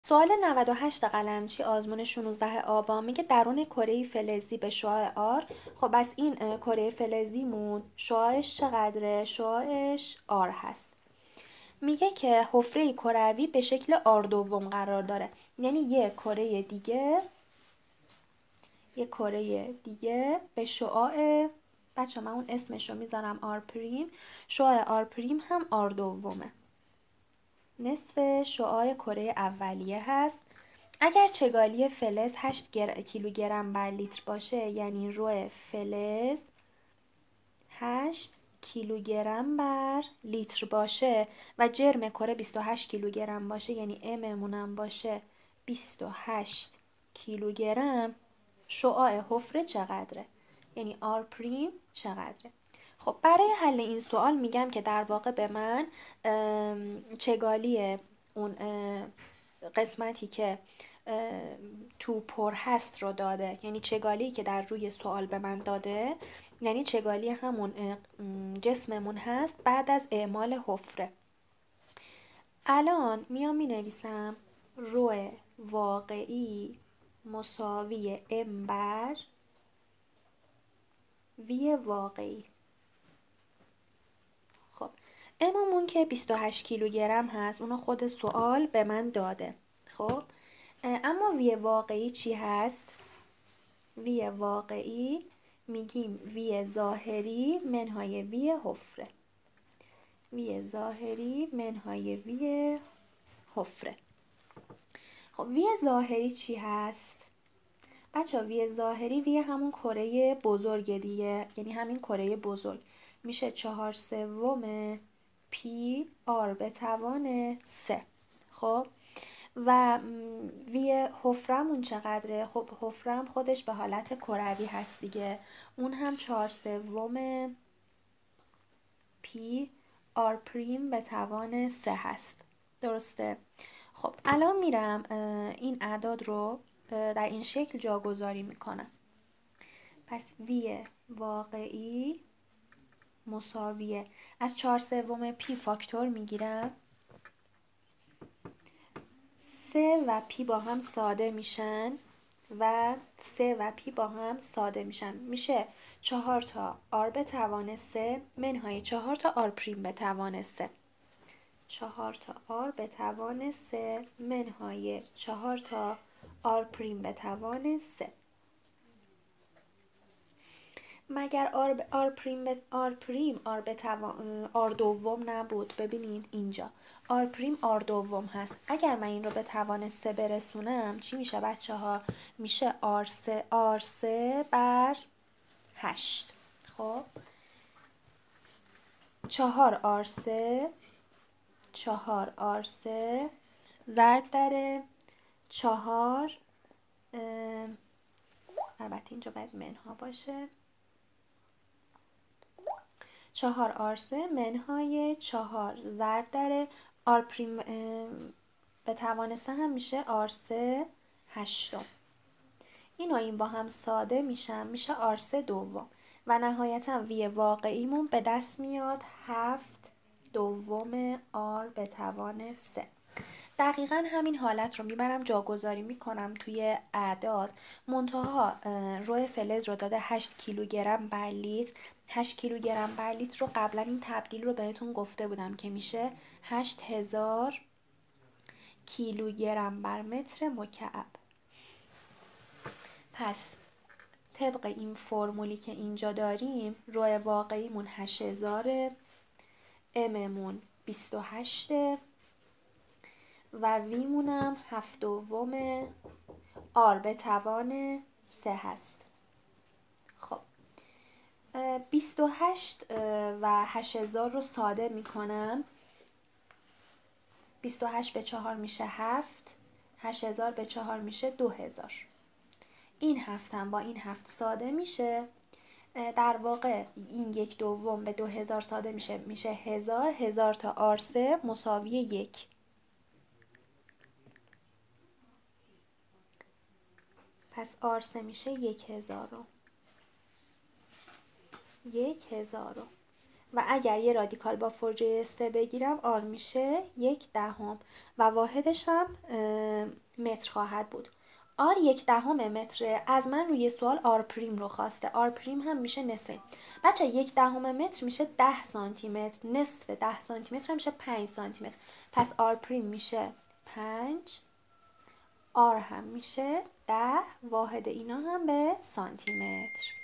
سوال 98 قلمچی آزمون 16 آبان میگه درون کره فلزی به شعاع آر. خب بس این کره فلزیمون شعاعش چقدره؟ شعاعش آر هست. میگه که حفره کروی به شکل آر دوم قرار داره، یعنی یه کره دیگه به شعاع، بچه من اون اسمشو میذارم آر پریم، شعاع آر پریم هم آر دومه، نصف شعاع کره اولیه هست. اگر چگالی فلز 8 کیلوگرم بر لیتر باشه، یعنی رو فلز 8 کیلوگرم بر لیتر باشه و جرم کره 28 کیلوگرم باشه، یعنی اممونم باشه 28 کیلوگرم، شعاع حفره چقدره؟ یعنی آر پریم چقدره؟ خب برای حل این سوال میگم که در واقع به من چگالی اون قسمتی که تو پر هست رو داده، یعنی چگالی که در روی سوال به من داده، یعنی چگالی همون جسممون هست بعد از اعمال حفره. الان میام می نویسم رو واقعی مساوی ام بر وی واقعی. خب اممون که 28 کیلوگرم هست، اونو خود سوال به من داده. خب اما وی واقعی چی هست؟ وی واقعی میگیم وی ظاهری منهای وی حفره. وی ظاهری منهای وی حفره. خب وی ظاهری چی هست؟ بچه وی ظاهری وی همون کره بزرگ دیگه، یعنی همین کره بزرگ میشه 4/3 پی آر به توان 3. خب و وی حفرمون چقدره؟ خب حفرم خودش به حالت کروی هست دیگه، اون هم 4/3 پی آر پریم به توان 3 هست. درسته؟ خب الان میرم این اعداد رو در این شکل جاگذاری میکنم. پس وی واقعی مساویه، از 4/3 پی فاکتور میگیرم، 3 و پی با هم ساده میشن و 3 و پی با هم ساده میشن، میشه 4 تا آر به توان 3 منهای 4 تا آر پریم به توان 3. 4 تا آر به توان 3 منهای 4 تا آر پریم به توان 3. مگر آر به توان آر دوم نبود؟ ببینید اینجا آر پریم آر دوم هست. اگر من این رو به توان 3 برسونم چی میشه بچه ها؟ میشه آر 3 بر 8. خب 4 آر 3 ضرب در 4، البته اینجا باید منها باشه، 4 آر 3 منهای 4 ضرب در آر پریم به توان 3 هم میشه آر 3 هشتم. این با هم ساده میشن، میشه آر 3 دوم و نهایتا وی واقعیمون به دست میاد 7 دوم آر به توان 3. دقیقا همین حالت رو میبرم جاگذاری میکنم توی اعداد، منتها روی فلز رو داده 8 کیلوگرم بر لیتر. 8 کیلوگرم بر لیتر رو قبلا این تبدیل رو بهتون گفته بودم که میشه 8000 کیلوگرم بر متر مکعب. پس طبق این فرمولی که اینجا داریم روی واقعیمون 8000، اممون 28 و ویمونم 7 دوم آر به توان 3 هست. خب 28 و 8000 رو ساده میکنم، 28 به 4 میشه 7، 8000 به 4 میشه 2000. این 7 هم با این 7 ساده میشه، در واقع این 1 دوم به 2000 ساده میشه 1000. 1000 تا آر 3 مساوی 1. پس آر 3 میشه 1000. و اگر یه رادیکال با فوریه 3 بگیرم آر میشه 1/10 و واحدش هم متر خواهد بود. آر 1/10 متره. از من روی سوال آر پریم رو خواسته. آر پریم هم میشه نصفه. بچه 1/10 متر میشه 10 سانتی متر. نصف 10 سانتی متر هم میشه 5 سانتی متر. پس آر پریم میشه 5. آر هم میشه 10. واحد اینا هم به سانتی متر.